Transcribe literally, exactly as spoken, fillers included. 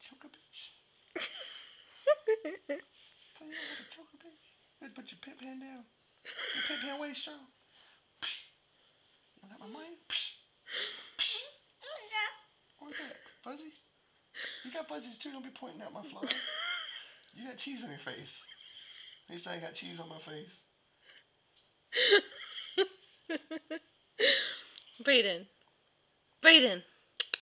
choker, bitch. Tell you like a choker, bitch. Better put your pit pan down. Your pit pan way strong. You got my money? What's that? Fuzzy? You got fuzzies too. Don't be pointing at my flies. You got cheese on your face. They say I got cheese on my face. Brayden. Brayden.